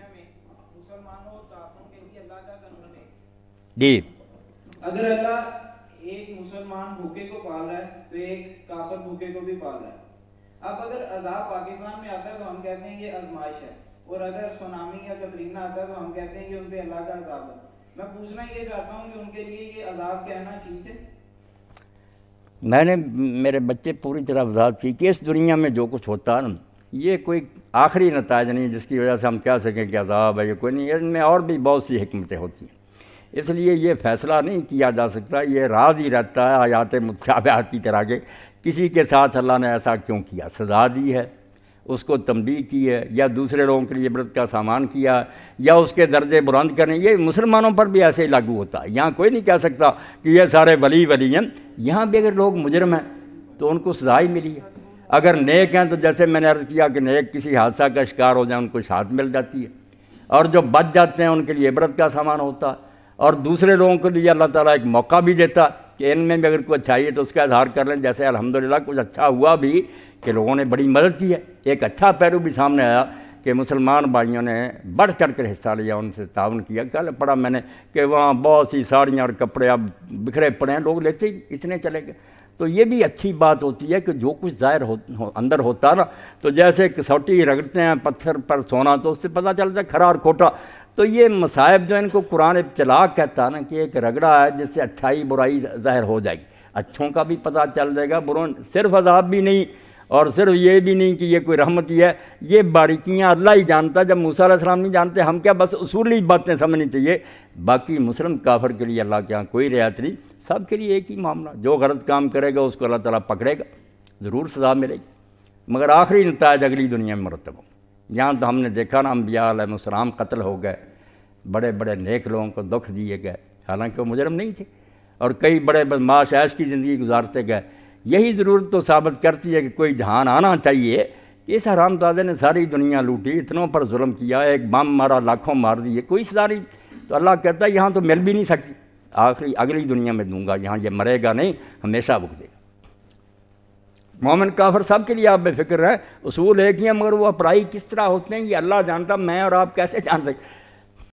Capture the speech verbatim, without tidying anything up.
میں مسلمانوں اور کافروں کے لیے اللہ کا قانون ہے جی اگر اللہ ایک مسلمان بھوکے کو پال رہا ہے تو ایک کافر بھوکے کو بھی پال رہا ہے. اب اگر عذاب پاکستان میں آتا ہے تو ہم کہتے ہیں یہ آزمائش ہے, اور اگر سونامی یا کترینا آتا ہے تو ہم کہتے ہیں کہ ان پہ اللہ کا عذاب ہے. میں پوچھنا یہ چاہتا ہوں کہ ان کے لیے یہ عذاب کہنا ٹھیک ہے؟ میں نے میرے بچے پوری طرح وضاحت کی کہ اس دنیا میں جو کچھ ہوتا ہے نا یہ کوئی آخری نتائج نہیں جس کی وجہ سے ہم کہہ سکیں کہ عذاب ہے, یہ کوئی نہیں. ان میں اور بھی بہت سی حکمتیں ہوتی ہیں, اس لیے یہ فیصلہ نہیں کیا جا سکتا. یہ راز ہی رہتا ہے آیات متشابہات کی طرح کے کسی کے ساتھ اللہ نے ایسا کیوں کیا, سزا دی ہے, اس کو تنبیہ کی ہے, یا دوسرے لوگوں کے لیے عبرت کا سامان کیا, یا اس کے درجے بلند کرنے. یہ مسلمانوں پر بھی ایسے ہی لاگو ہوتا ہے. یہاں کوئی نہیں کہہ سکتا کہ یہ سارے ولی ولی ہیں. یہاں بھی اگر لوگ مجرم ہیں تو ان کو سزا ہی ملی ہے. اگر نیک ہیں تو جیسے میں نے عرض کیا کہ نیک کسی حادثہ کا شکار ہو جائیں ان کو شہادت مل جاتی ہے, اور جو بچ جاتے ہیں ان کے لیے عبرت کا سامان ہوتا ہے. اور دوسرے لوگوں کے لیے اللہ تعالیٰ ایک موقع بھی دیتا کہ ان میں بھی اگر کوئی اچھائی ہے تو اس کا اظہار کر لیں. جیسے الحمدللہ کچھ اچھا ہوا بھی کہ لوگوں نے بڑی مدد کی ہے. ایک اچھا پہلو بھی سامنے آیا کہ مسلمان بھائیوں نے بڑھ چڑھ کر حصہ لیا, ان سے تعاون کیا. کل پڑھا میں نے کہ وہاں بہت سی ساڑیاں اور کپڑے اب بکھرے پڑے ہیں, لوگ لیتے ہی اتنے چلے گئے. تو یہ بھی اچھی بات ہوتی ہے کہ جو کچھ ظاہر ہو اندر ہوتا نا, تو جیسے کسوٹی رگڑتے ہیں پتھر پر سونا تو اس سے پتہ چلتا ہے کھرا اور کھوٹا. تو یہ مصائب جو ان کو قرآن ابتلا کہتا ہے نا کہ ایک رگڑا ہے جس سے اچھائی برائی ظاہر ہو جائے گی, اچھوں کا بھی پتہ چل جائے گا, بروں. صرف عذاب بھی نہیں اور صرف یہ بھی نہیں کہ یہ کوئی رحمت ہی ہے, یہ باریکیاں اللہ ہی جانتا. جب موسیٰ علیہ السلام نہیں جانتے ہم کیا, بس اصولی باتیں سمجھنی چاہیے. باقی مسلم کافر کے لیے اللہ کے یہاں کوئی رعایت نہیں, سب کے لیے ایک ہی معاملہ. جو غلط کام کرے گا اس کو اللہ تعالیٰ پکڑے گا, ضرور سزا ملے گی, مگر آخری نتائج اگلی دنیا میں مرتب ہوں. یہاں تو ہم نے دیکھا نا انبیاء علیہ السلام قتل ہو گئے, بڑے بڑے نیک لوگوں کو دکھ دیے گئے حالانکہ وہ مجرم نہیں تھے, اور کئی بڑے بدمعاش عیش کی زندگی گزارتے گئے. یہی ضرورت تو ثابت کرتی ہے کہ کوئی جہان آنا چاہیے کہ اس حرام زادے نے ساری دنیا لوٹی, اتنوں پر ظلم کیا, ایک بم مارا لاکھوں مار دیے, کوئی سزا نہیں. تو اللہ کہتا ہے یہاں تو مل بھی نہیں سکتی, آخری اگلی دنیا میں دوں گا, یہاں یہ مرے گا نہیں, ہمیشہ بک دے گا. مومن کافر سب کے لیے آپ بے فکر رہیں, اصول ایک ہی ہیں مگر وہ اپرائی کس طرح ہوتے ہیں یہ اللہ جانتا, میں اور آپ کیسے جان سکتے.